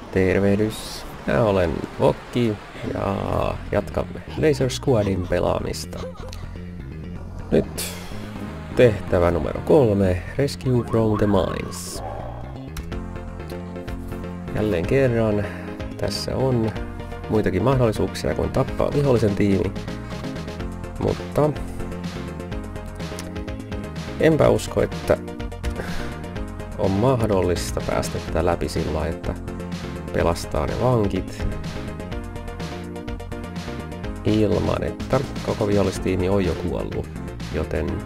Tervehdys, minä olen Vokki ja jatkamme Laser Squadin pelaamista. Nyt tehtävä numero 3, Rescue from the Mines. Jälleen kerran tässä on muitakin mahdollisuuksia kuin tappaa vihollisen tiimi, mutta enpä usko, että on mahdollista päästä tätä läpi sillä, että pelastaa ne vankit ilman, että koko vihollistiimi on jo kuollut, joten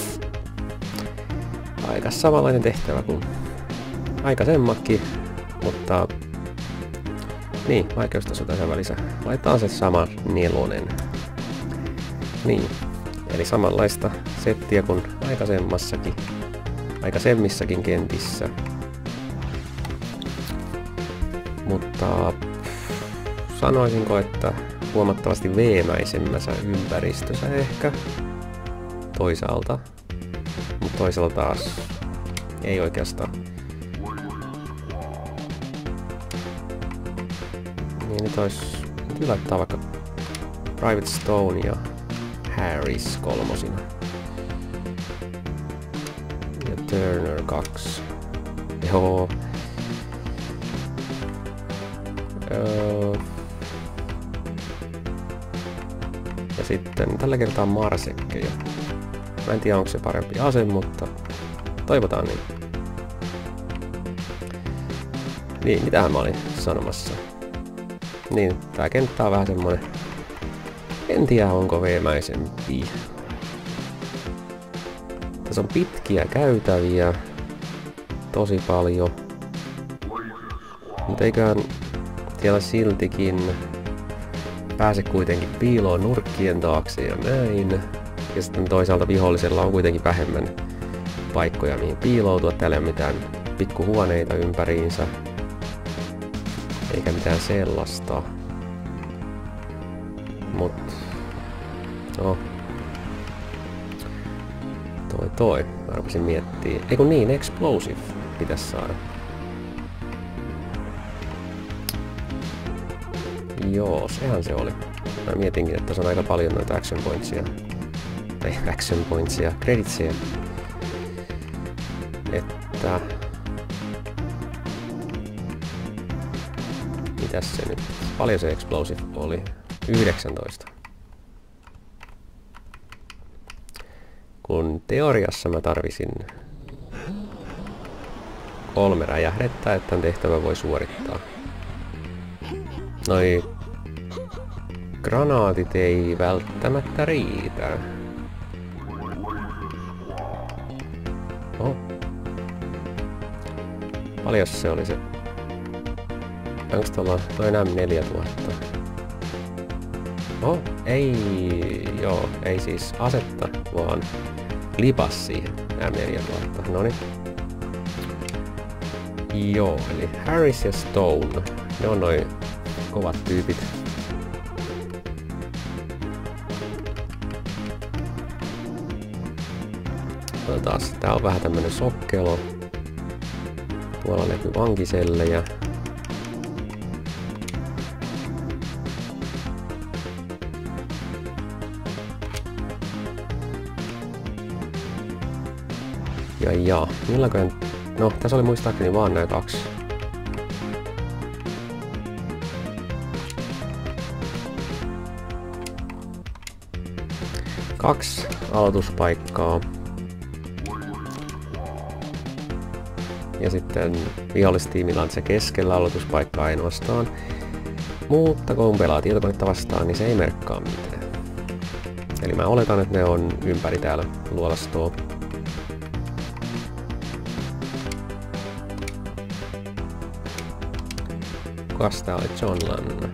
aika samanlainen tehtävä kuin aikaisemmakin, mutta niin, vaikeustaso tässä välissä. Laitetaan se sama 4. Niin, eli samanlaista settiä kuin aikaisemmissakin kentissä. Mutta sanoisinko, että huomattavasti veemäisemmässä ympäristössä ehkä toisaalta, mutta toisaalta taas ei oikeastaan. Niin nyt olisi laittaa vaikka Private Stone ja Harris 3. Ja Turner 2. Joo. Ja sitten tällä kertaa Marsekkeja. Mä en tiedä onko se parempi ase, mutta toivotaan niin. Niin, mitähän mä olin sanomassa. Niin, tää kenttä on vähän semmonen. En tiedä onko veemäisempi. Tässä on pitkiä käytäviä. Tosi paljon. Mutta eiköhän siellä siltikin pääse kuitenkin piiloon nurkkien taakse ja näin. Ja sitten toisaalta vihollisella on kuitenkin vähemmän paikkoja mihin piiloutua. Täällä ei ole mitään pikkuhuoneita ympäriinsä. Eikä mitään sellaista. Mut no. Mä rupesin miettimään. Eiku niin, Explosive pitäis saada. Joo, sehän se oli. Mä mietinkin, että se on aika paljon noita action pointsia, creditsia. Että mitäs se nyt? Paljon se explosive oli? 19. Kun teoriassa mä tarvisin 3 räjähdettä, että tämän tehtävän voi suorittaa. Noi granaatit ei välttämättä riitä. Oh. Paljon se oli se? Onks tuolla toi M4000? Oh, ei siis asetta, vaan lipas siihen M4000. Noniin. Joo, eli Harris ja Stone. Ne on noi kovat tyypit. Taas, tää on vähän tämmönen sokkelo. Tuolla näkyy vankisellejä. Ja, milloinkohan. No, tässä oli muistaakseni vaan nää 2. Kaksi aloituspaikkaa. Ja sitten vihollistiimillä on se keskellä aloituspaikka ainoastaan. Mutta kun pelaa tietokonetta vastaan, niin se ei merkkaa mitään. Eli mä oletan, että ne on ympäri täällä luolastoa. Kukas tää oli? John Lann.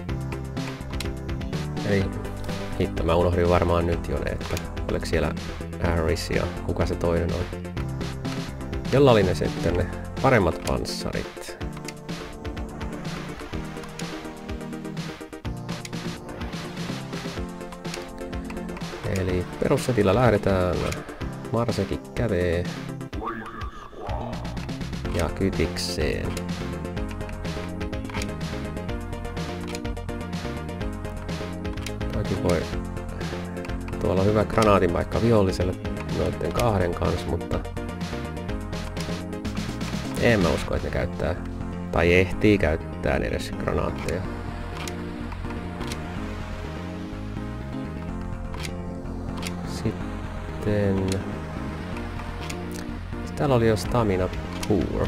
Ei. Hitto, mä unohdin varmaan nyt jo ne, että oliko siellä Harris ja kuka se toinen oli. Jolla oli ne sitten ne paremmat panssarit. Eli perussetillä lähdetään. Marsekki kävee. Ja kytikseen. Toki voi... Tuolla on hyvä granaatin paikka viholliselle noiden kahden kanssa, mutta... En mä usko, että ne käyttää... Tai ehtii käyttää edes granaatteja. Sitten... Täällä oli jo stamina poor.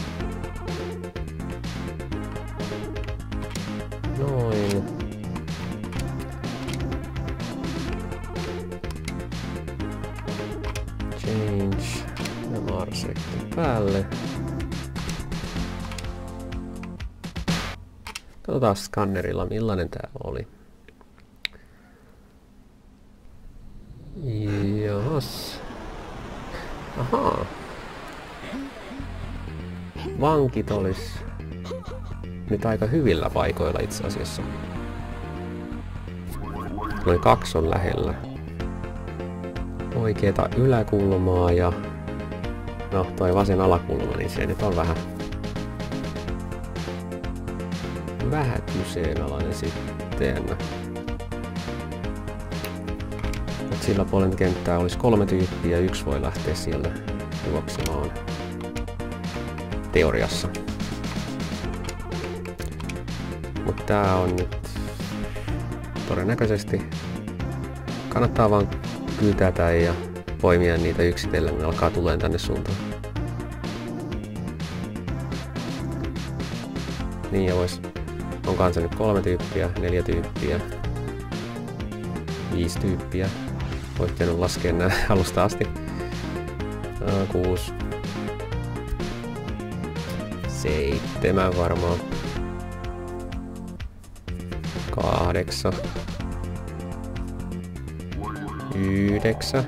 Noin. Change. Ja Marsekki päälle. Katsotaan skannerilla millainen tää oli. Jahas. Ahaa. Vankit olis nyt aika hyvillä paikoilla itse asiassa. Noin 2 on lähellä. Oikeeta yläkulmaa ja... No, toi vasen alakulma, niin se nyt on vähän kyseenalainen sitten. Mut sillä puolen kenttää olisi 3 tyyppiä ja 1 voi lähteä sieltä juoksemaan. Teoriassa. Mutta tää on nyt todennäköisesti kannattaa vaan kyytätä ja poimia niitä yksitellen, kun alkaa tulemaan tänne suuntaan. Niin ja on kanssa nyt 3 tyyppiä, 4 tyyppiä, 5 tyyppiä. Voitte nyt laskea nää alusta asti. 6. 7 varmaan. 8. 9.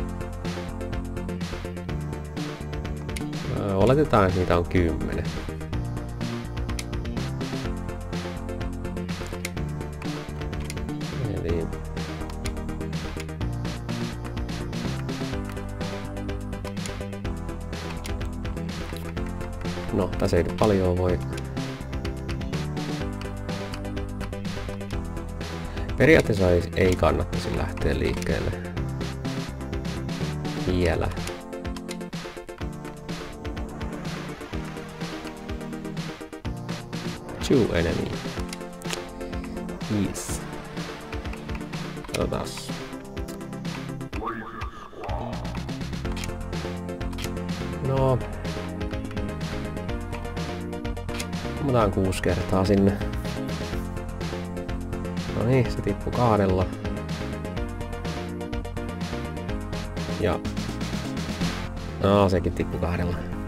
Oletetaan, että niitä on 10. Eli... No, tässä ei paljon voi... Periaatteessa ei kannattaisi lähteä liikkeelle. Vielä. Two enemy. Yes. Katsotaas. No. Ammutaan 6 kertaa sinne. No niin, se tippui 2. Ja... No, sekin tippui 2.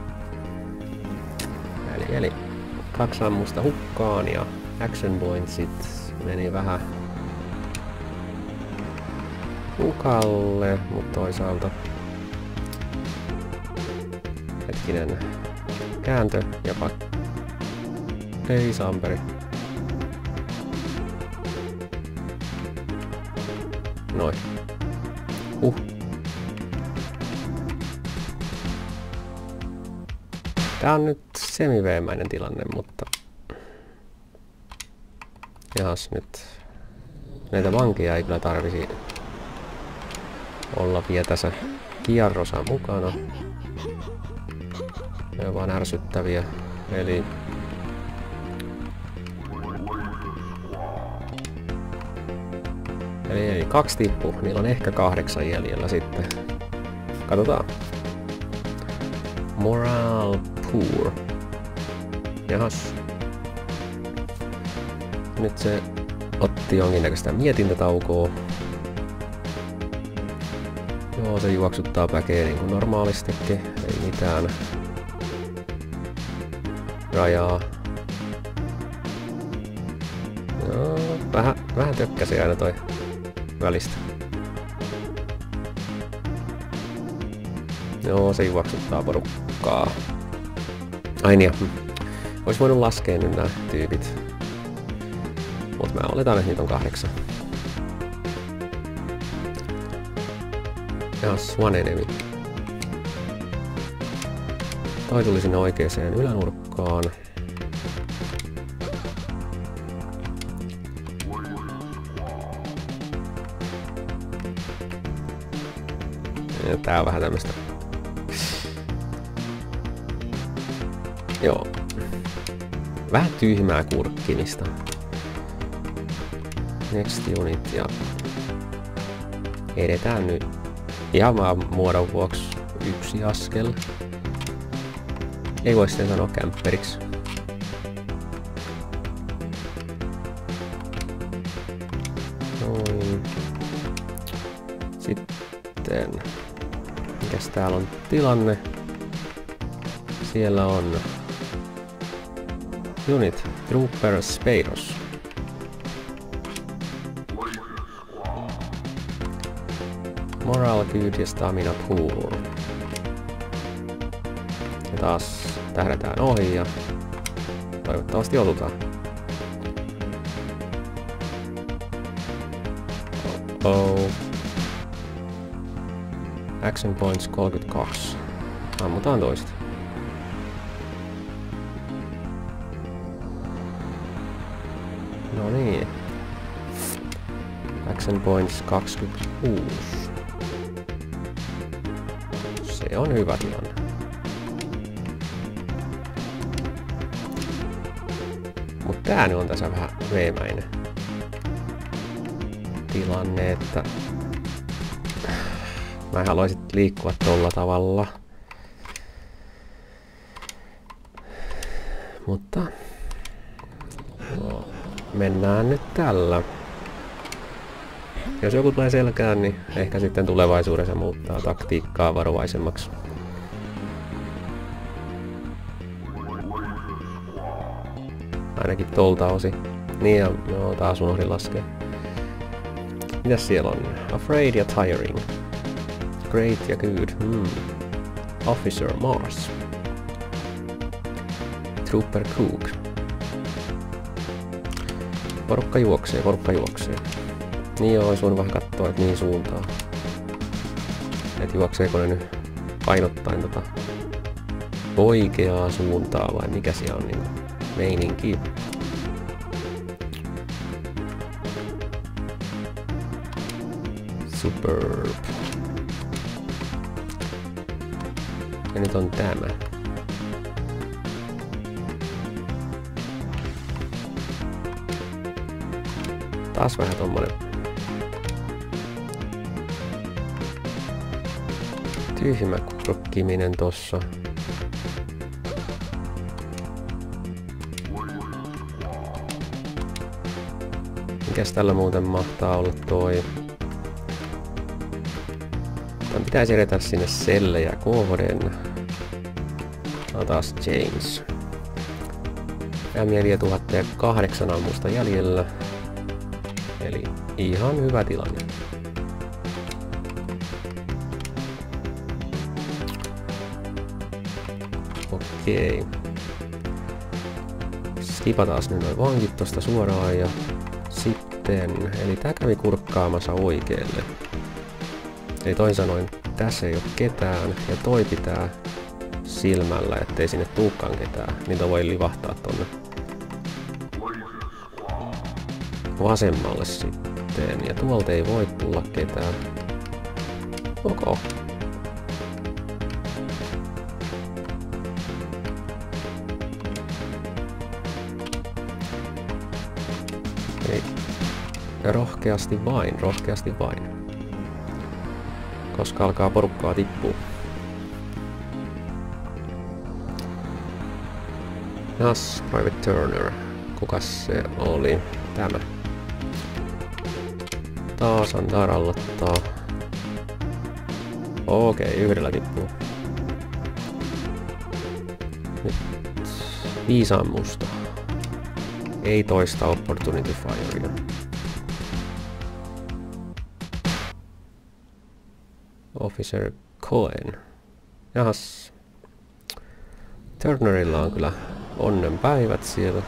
Eli 2 ammusta hukkaan ja action pointsit meni vähän hukalle, mutta toisaalta hetkinen kääntö jopa ei samperi. Noin. Tää on nyt semiveemäinen tilanne, mutta... Jahas nyt... Näitä vankeja ei kyllä tarvisi olla vielä tässä kierrossa mukana. Ne on vaan ärsyttäviä. Eli... Eli 2 tippuu. Niillä on ehkä 8 jäljellä sitten. Katsotaan. Morale poor. Jahas. Nyt se otti jonkinnäköistä mietintätaukoa. Joo, se juoksuttaa väkeä niin kuin normaalistikin. Ei mitään rajaa. Joo, vähän tökkäsi aina toi välistä. Joo, se juoksuttaa porukkaa. Ai niin, ois voinut laskea nyt nää tyypit. Mut mä oletan, että niitä on 8. Jahas, one enemy. Toi tuli sinne oikeeseen ylänurkkaan. Ja tää on vähän tämmöstä. Joo. Vähän tyhmää kurkkimista. Next unit ja edetään nyt ihan vaan muodon vuoksi yksi askel. Ei voi sitten sanoa kämpperiksi. Noin. Sitten mikäs täällä on tilanne? Siellä on unit Trooper Speiros. Moral good ja stamina poor. Ja taas tähdätään ohi ja toivottavasti osutaan. Action points 32. Ammutaan toiset. No niin. Action points 26. Se on hyvä tilanne. Mut tää nyt on tässä vähän veemäinen tilanne, että mä haluaisin liikkua tolla tavalla. Mutta no, mennään nyt tällä. Jos joku tulee selkään, niin ehkä sitten tulevaisuudessa muuttaa taktiikkaa varovaisemmaksi. Ainakin tolta osi. Niin ja no, taas unohdin laskea. Mitäs siellä on? Afraid ja tiring. Great ja good. Officer Mars. Trooper Cook. Porukka juoksee, porukka juoksee. Niin joo, olisi voinut vähän katsoa, että mihin suuntaan. Et juokseeko ne nyt painottaen oikeaa suuntaa vai mikä siellä on niin meininki. Superb. Ja nyt on tämä. Taas vähän tommonen tyhmä kurkkiminen tossa. Mikäs tällä muuten mahtaa olla toi? Tämän pitäisi edetä sinne sellejä kohden. No taas James. Ja 4008 ammusta jäljellä. Eli ihan hyvä tilanne. Okei. Skipataan nyt noin vankit tosta suoraan ja sitten, eli tää kävi kurkkaamassa oikealle. Eli toisin sanoen, tässä ei oo ketään ja toi pitää silmällä, ettei sinne tuukaan ketään. Niitä voi livahtaa tonne vasemmalle sitten. Ja tuolta ei voi tulla ketään. Ok. Eli rohkeasti vain, rohkeasti vain. Koska alkaa porukkaa tippua. Jas, Private Turner. Kukas se oli? Tämä. Taas antaa rallottaa. Okei, yhdellä tippuu. Nyt 5 ammusta. Ei toista opportunity firea. Officer Cohen. Jahas. Turnerilla on kyllä onnenpäivät siellä.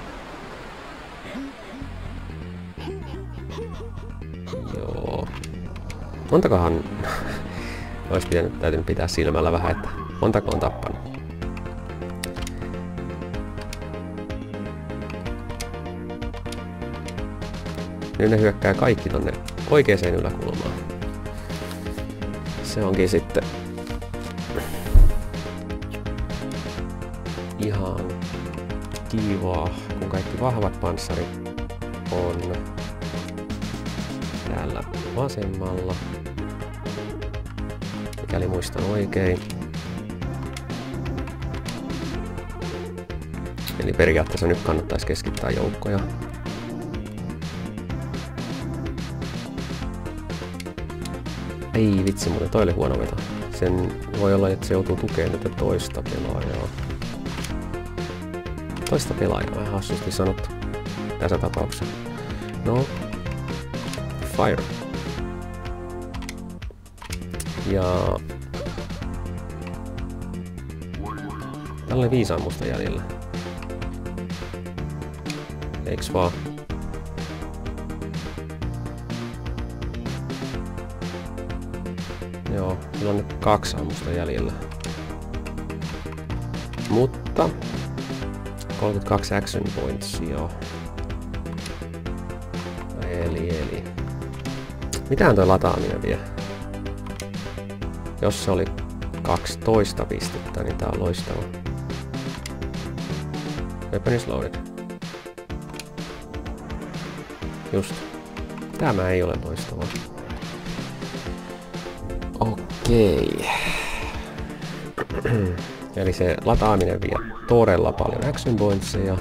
Joo. Montakohan olisi täytynyt pitää silmällä vähän, että montako on tappanut. Nyt ne hyökkää kaikki tonne oikeeseen yläkulmaan. Se onkin sitten ihan kivaa, kun kaikki vahvat panssarit on täällä vasemmalla, mikäli muistan oikein. Eli periaatteessa nyt kannattaisi keskittää joukkoja. Ei vitsi, muuten toi oli huono veto. Sen voi olla, että se joutuu tukemaan tätä toista pelaajaa. Toista pelaajaa, vähän hassusti sanottu tässä tapauksessa. No, fire. Ja tällä oli 5 ammusta jäljellä. Eiks vaan? Joo, sillä on nyt 2 ammusta jäljellä. Mutta 32 action points, joo. Eli. Mitähän toi lataaminen vie? Jos se oli 12 pistettä, niin tää on loistava. Weapon is loaded. Just. Tämä ei ole loistavaa. Okei. Eli se lataaminen vie todella paljon action pointseja.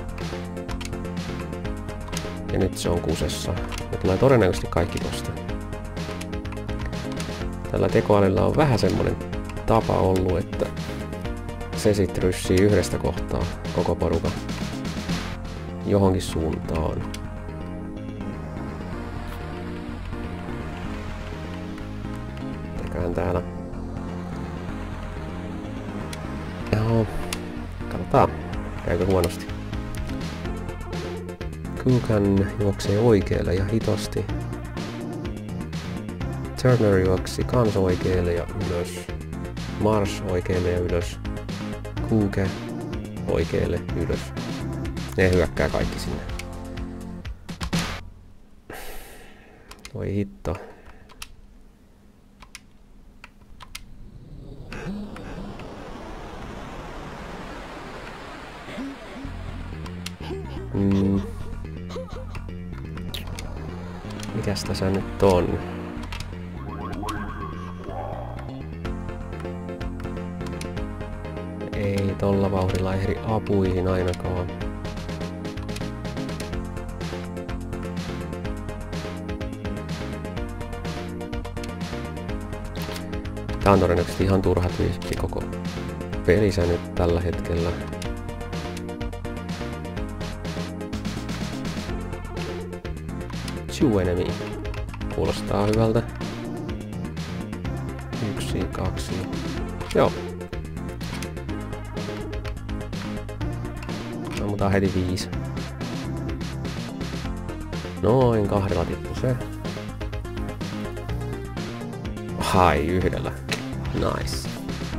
Ja nyt se on kusessa. Ne tulee todennäköisesti kaikki tosta. Tällä tekoälyllä on vähän semmonen tapa ollut, että se sit ryssii yhdestä kohtaa koko porukan johonkin suuntaan. Teköhän täällä. Joo, katsotaan. Käykö huonosti? Kukan juoksee oikealle ja hitosti. Turner juoksi kans oikealle ja ylös. Mars oikealle ja ylös. Kuke oikealle ylös. Ne hyökkää kaikki sinne. Voi hitto. Mikäs tässä nyt on? Ei tolla vauhdilla ehdi apuihin ainakaan. Tää on todennäköisesti ihan turha tyyppi koko pelissä nyt tällä hetkellä. Two enemy. Kuulostaa hyvältä. 1, 2. Joo. Ammutaan heti 5. Noin 2 tippu se. Hai, 1. Nice.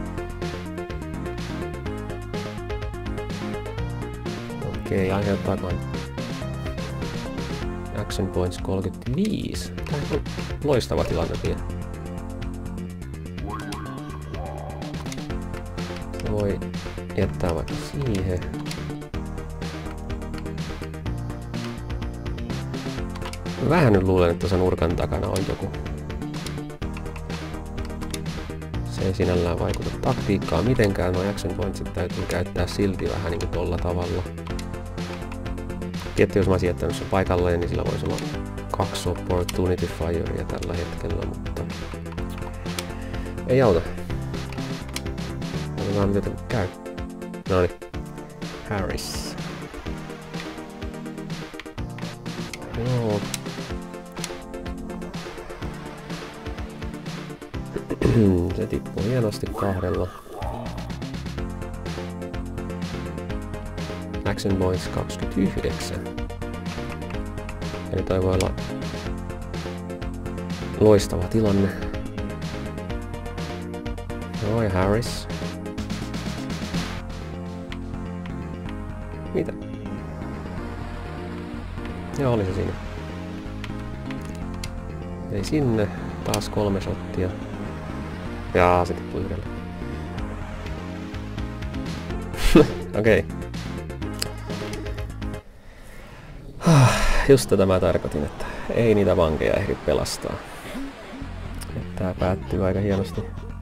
Okei, aiheuttaako action points 35. Tää on loistava tilanne vielä. Se voi jättää vaikka siihen. Vähän nyt luulen, että tuossa nurkan takana on joku. Se ei sinällään vaikuta taktiikkaan mitenkään. Nuo action pointsit täytyy käyttää silti vähän niinku tolla tavalla. Tietysti jos mä olisin jättänyt sen paikalleen, niin sillä voisi olla 2 opportunity fireia tällä hetkellä, mutta ei auta. Katsotaan mitä tämä käy. Noniin. Harris. Joo. Se tippuu hienosti 2. Action points 29. Eli toi voi olla loistava tilanne. Noi Harris. Mitä? Joo, oli se siinä. Ei sinne. Taas 3 shottia. Jaa, se tippui yhdellä. Okei. Just tätä mä tarkoitin, että ei niitä vankeja ehdi pelastaa. Tää päättyy aika hienosti.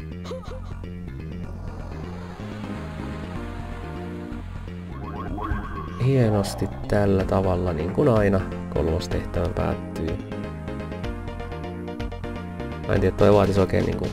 Hienosti tällä tavalla, niin kuin aina kolmostehtävä päättyy. Mä en tiedä, toi vaatis oikein niinku...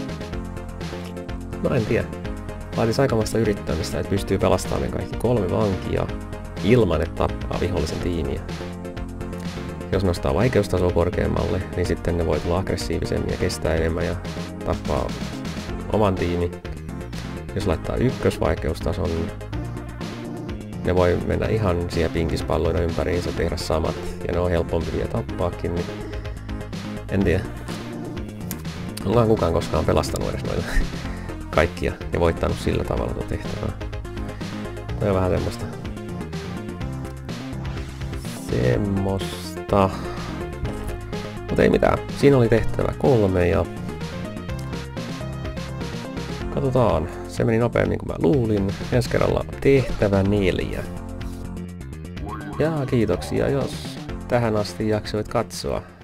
No en tiedä. Vaatis aikamoista yrittämistä, että pystyy pelastamaan ne kaikki 3 vankia ilman, että tappaa vihollisen tiimiä. Jos nostaa vaikeustasoa korkeammalle, niin sitten ne voi tulla aggressiivisemmin ja kestää enemmän ja tappaa oman tiimi. Jos laittaa ykkösvaikeustason, ne voi mennä ihan siihen pinkispalloina ympäriinsä, tehdä samat, ja ne on helpompi vielä tappaakin, niin en tiedä. Onkaan kukaan koskaan pelastanut edes noita kaikkia ja voittanut sillä tavalla tuota tehtävää. Toi on vähän semmoista. Mutta ei mitään. Siinä oli tehtävä 3 ja... Katsotaan. Se meni nopeammin kuin mä luulin. Ensi kerralla tehtävä 4. Ja kiitoksia, jos tähän asti jaksoit katsoa.